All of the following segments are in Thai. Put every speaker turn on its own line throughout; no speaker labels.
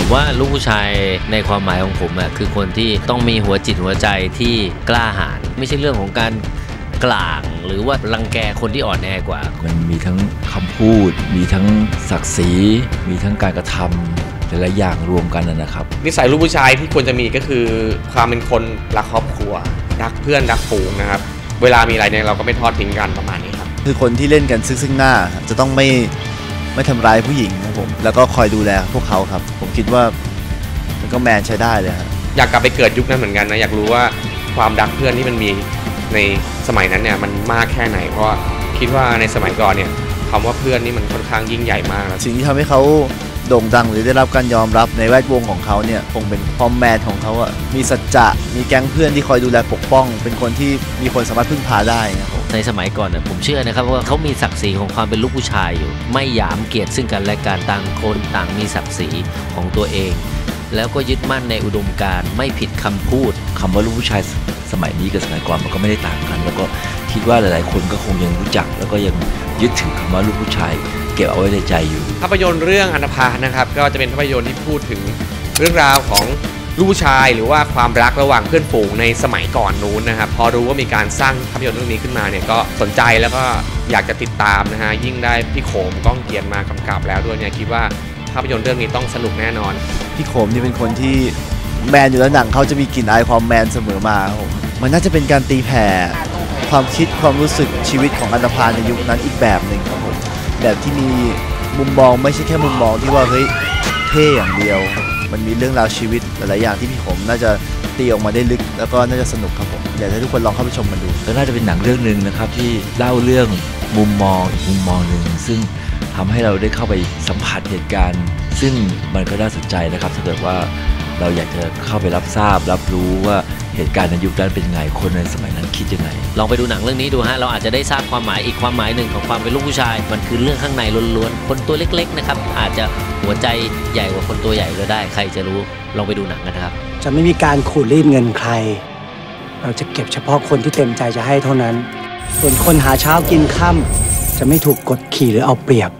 ว่าลูกผู้ชายในความหมายของผมคือคนที่ต้องมีหัวจิตหัวใจที่กล้าหาญไม่ใช่เรื่องของการกลางหรือว่ารังแกคนที่อ่อนแอกว่า
มันมีทั้งคำพูดมีทั้งศักดิ์ศรีมีทั้งการกระทำหลายอย่างรวมกันนะครับ
นิสัยลูกผู้ชายที่ควรจะมีก็คือความเป็นคนรักครอบครัวรักเพื่อนรักฝูงนะครับเวลามีอะไรเนี่ยเราก็ไม่ทอดทิ้งกันประมาณนี้ครับ
คือคนที่เล่นกันซึ่งหน้าจะต้องไม่ทำร้ายผู้หญิงครับผมแล้วก็คอยดูแลพวกเขาครับผมคิดว่ามันก็แมนใช้ได้เลยครับ
อยากกลับไปเกิดยุคนั้นเหมือนกันนะอยากรู้ว่าความรักเพื่อนที่มันมีในสมัยนั้นเนี่ยมันมากแค่ไหนเพราะคิดว่าในสมัยก่อนเนี่ยคำว่าเพื่อนนี่มันค่อนข้างยิ่งใหญ่มาก
สิ่งที่ทำให้เขาโด่งดังหรือได้รับการยอมรับในแวดวงของเขาเนี่ยคงเป็นความแมนของเขามีสัจจะมีแก๊งเพื่อนที่คอยดูแลปกป้องเป็นคนที่มีคนสามารถพึ่งพาได้นะครับ
ในสมัยก่อนผมเชื่อนะครับว่าเขามีศักดิ์ศรีของความเป็นลูกผู้ชายอยู่ไม่หยามเกียรติซึ่งกันและกันต่างคนต่างมีศักดิ์ศรีของตัวเองแล้วก็ยึดมั่นในอุดมการณ์ไม่ผิดคำพูด
คำว่าลูกผู้ชายสมัยนี้กับสมัยก่อนมันก็ไม่ได้ต่างกันแล้วก็คิดว่าหลายๆคนก็คงยังรู้จักแล้วก็ยังยึดถือคำว่าลูกผู้ชายเก็บเอาไว้ในใจอยู่
ภาพยนตร์เรื่องอันธพาลนะครับก็จะเป็นภาพยนตร์ที่พูดถึงเรื่องราวของลูกผู้ชายหรือว่าความรักระหว่างเพื่อนฝูงในสมัยก่อนนู้นนะครับพอรู้ว่ามีการสร้างภาพยนตร์เรื่องนี้ขึ้นมาเนี่ยก็สนใจแล้วก็อยากจะติดตามนะฮะยิ่งได้พี่โขมก้องเกียรติมากำกับแล้วด้วยเนี่ยคิดว่าภาพยนตร์เรื่องนี้ต้องสนุกแน่นอน
พี่โขมนี่เป็นคนที่แมนอยู่แล้วหนังเขาจะมีกลิ่นอายความแมนเสมอมาผมมันน่าจะเป็นการตีแผ่ความคิดความรู้สึกชีวิตของอันธพาลในยุคนั้นอีกแบบหนึ่งครับผมแบบที่มีมุมมองไม่ใช่แค่มุมมองที่ว่าเฮ้ยเท่อย่างเดียวมันมีเรื่องราวชีวิตหลายๆอย่างที่พี่ผมน่าจะตีออกมาได้ลึกแล้วก็น่าจะสนุกครับผมอยากให้ทุกคนลองเข้าไปชมมันดู
ก็น่าจะเป็นหนังเรื่องนึงนะครับที่เล่าเรื่องมุมมองอีกมุมมองหนึ่งซึ่งทำให้เราได้เข้าไปสัมผัสเหตุการณ์ซึ่งมันก็น่าสนใจนะครับถ้าเกิดว่าเราอยากจะเข้าไปรับทราบรับรู้ว่าเหตุการณ์ในยุคนั้นเป็นไงคนในสมัยนั้นคิดยังไง
ลองไปดูหนังเรื่องนี้ดูฮะเราอาจจะได้ทราบความหมายอีกความหมายหนึ่งของความเป็นลูกผู้ชายมันคือเรื่องข้างในล้วนๆคนตัวเล็กๆนะครับอาจจะหัวใจใหญ่กว่าคนตัวใหญ่ก็ได้ใครจะรู้ลองไปดูหนังกันนะครับ
จะไม่มีการขูดรีดเงินใครเราจะเก็บเฉพาะคนที่เต็มใจจะให้เท่านั้นส่วนคนหาเช้ากินค่ำจะไม่ถูกกดขี่หรือเอาเปรียบ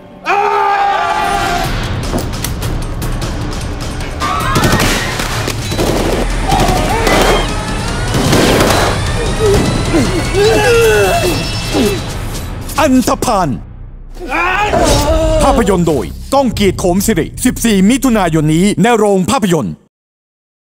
อันธพาลภาพยนตร์โดยก้องเกียรติโขมสิริ14 มิถุนายนนี้ในโรงภาพยนตร์